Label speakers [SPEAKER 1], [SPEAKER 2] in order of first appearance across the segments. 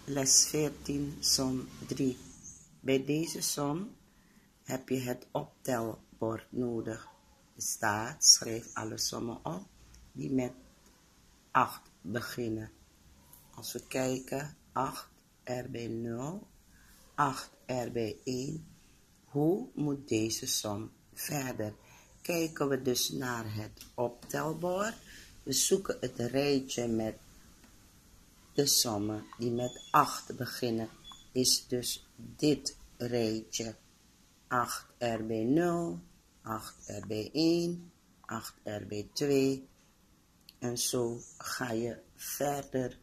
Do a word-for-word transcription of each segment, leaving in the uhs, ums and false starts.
[SPEAKER 1] Les veertien, som drie. Bij deze som heb je het optelbord nodig. Er staat, schrijf alle sommen op die met acht beginnen. Als we kijken, acht er bij nul, acht er bij één. Hoe moet deze som verder? Kijken we dus naar het optelbord. We zoeken het rijtje met de sommen die met acht beginnen. Is dus dit rijtje. acht er bij nul, acht er bij één, acht er bij twee. En zo ga je verder.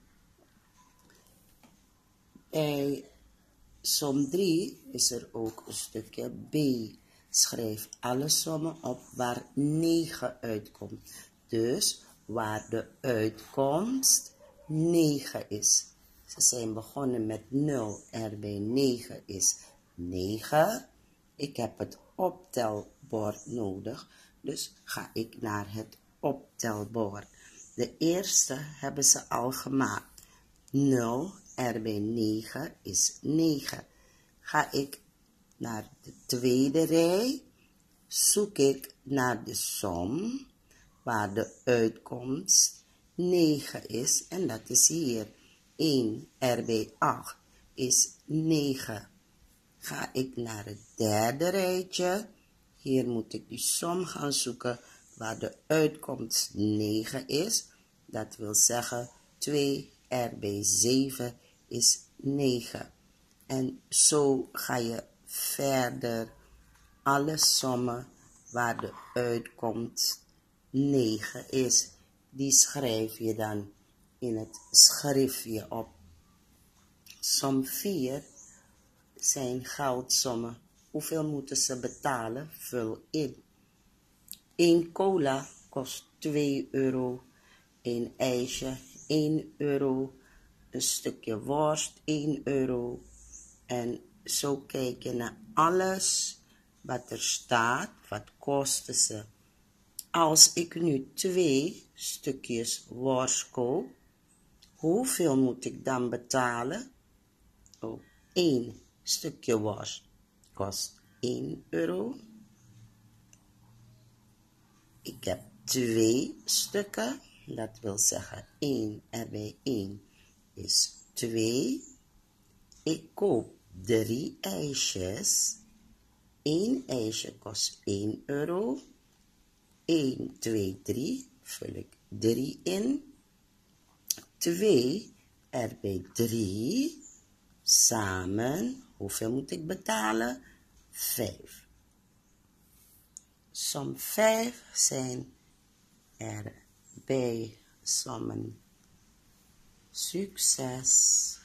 [SPEAKER 1] Bij som drie is er ook een stukje B. Schrijf alle sommen op waar negen uitkomt. Dus waar de uitkomst negen is. Ze zijn begonnen met nul, er bij negen is negen. Ik heb het optelbord nodig, dus ga ik naar het optelbord. De eerste hebben ze al gemaakt. nul er bij negen is negen. Ga ik naar de tweede rij, zoek ik naar de som waar de uitkomst negen is. En dat is hier. één er bij acht is negen. Ga ik naar het derde rijtje. Hier moet ik die som gaan zoeken waar de uitkomst negen is. Dat wil zeggen twee er bij zeven is negen. En zo ga je verder alle sommen waar de uitkomst negen is. Die schrijf je dan in het schriftje op. Som vier zijn geldsommen. Hoeveel moeten ze betalen? Vul in. één cola kost twee euro. één ijsje één euro. Een stukje worst één euro. En zo kijk je naar alles wat er staat. Wat kosten ze? Als ik nu twee stukjes worst koop, hoeveel moet ik dan betalen? Oh, één stukje worst kost één euro. Ik heb twee stukken, dat wil zeggen één er bij één is twee. Ik koop drie ijsjes. één ijsje kost één euro. één, twee, drie, vul ik drie in. twee er bij drie, samen, hoeveel moet ik betalen? vijf. Som vijf zijn er bij sommen. Succes!